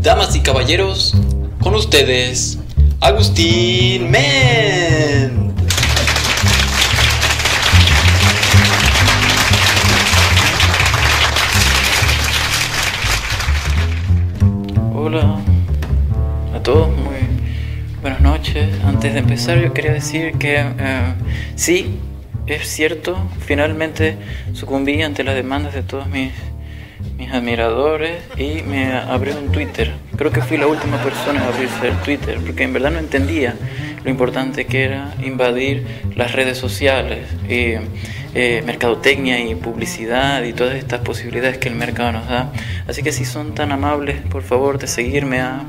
Damas y caballeros, con ustedes, Agustín Men. Hola a todos, muy buenas noches. Antes de empezar yo quería decir que sí, es cierto, finalmente sucumbí ante las demandas de todos mis admiradores y me abrí un Twitter. Creo que fui la última persona en abrirse el Twitter porque en verdad no entendía lo importante que era invadir las redes sociales y mercadotecnia y publicidad y todas estas posibilidades que el mercado nos da. Así que si son tan amables, por favor, de seguirme a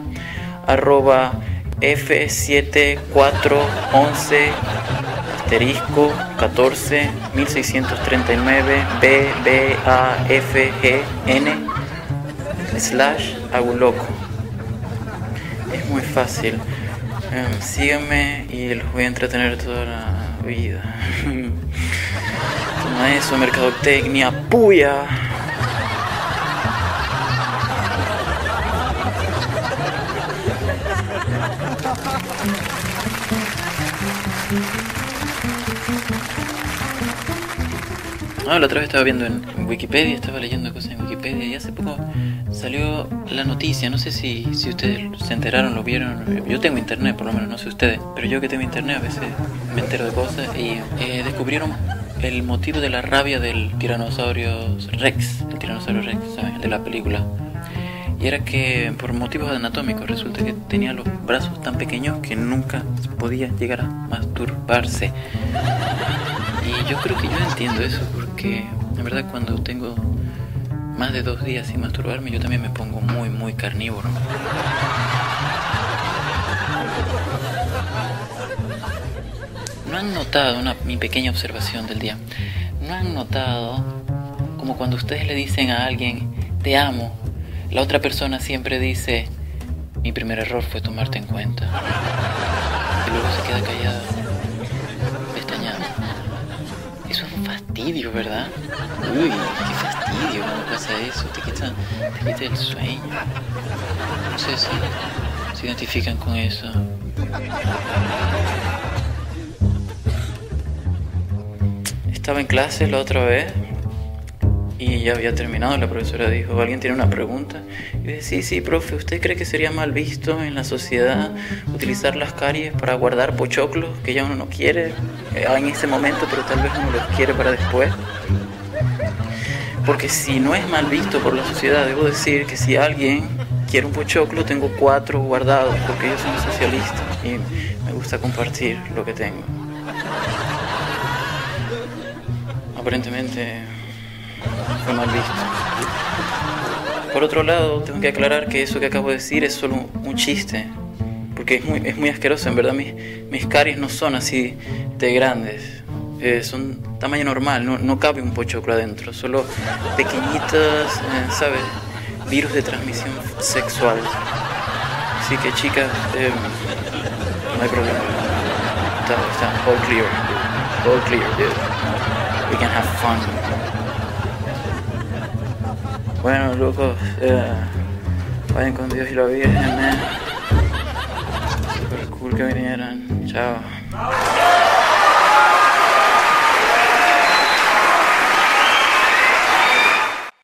@f7411 asterisco 14 1639 /agulloco. Es muy fácil. Síganme y los voy a entretener toda la vida. Toma eso, mercadotecnia, puya. La otra vez estaba viendo en Wikipedia, estaba leyendo cosas en Wikipedia y hace poco salió la noticia, no sé si ustedes se enteraron, lo vieron. Yo tengo internet, por lo menos, no sé ustedes, pero yo que tengo internet a veces me entero de cosas y descubrieron el motivo de la rabia del tiranosaurio Rex, ¿saben? El de la película. Y era que por motivos anatómicos resulta que tenía los brazos tan pequeños que nunca podía llegar a masturbarse. Y yo creo que yo entiendo eso porque en verdad cuando tengo más de 2 días sin masturbarme yo también me pongo muy carnívoro. ¿No han notado mi pequeña observación del día? ¿No han notado como cuando ustedes le dicen a alguien te amo, la otra persona siempre dice mi primer error fue tomarte en cuenta y luego se queda callada, pestañada? Eso es un fastidio, ¿verdad? Uy, qué fastidio cuando pasa eso, te quita el sueño. No sé si se identifican con eso. Estaba en clase la otra vez y ya había terminado. La profesora dijo, ¿alguien tiene una pregunta? Y yo dije, sí, profe, ¿usted cree que sería mal visto en la sociedad utilizar las caries para guardar pochoclos que ya uno no quiere en ese momento, pero tal vez uno los quiere para después? Porque si no es mal visto por la sociedad, debo decir que si alguien quiere un pochoclo, tengo 4 guardados, porque yo soy un socialista y me gusta compartir lo que tengo. Aparentemente fue mal visto. Por otro lado, tengo que aclarar que eso que acabo de decir es solo un chiste, porque es muy asqueroso. En verdad mis caries no son así de grandes, son tamaño normal, no cabe un pochoclo adentro, solo pequeñitas, ¿sabes? Virus de transmisión sexual. Así que chicas, no hay problema. Está all clear, dude. We can have fun. Bueno, locos, vayan con Dios y la Virgen, Super cool que vinieran. Chao.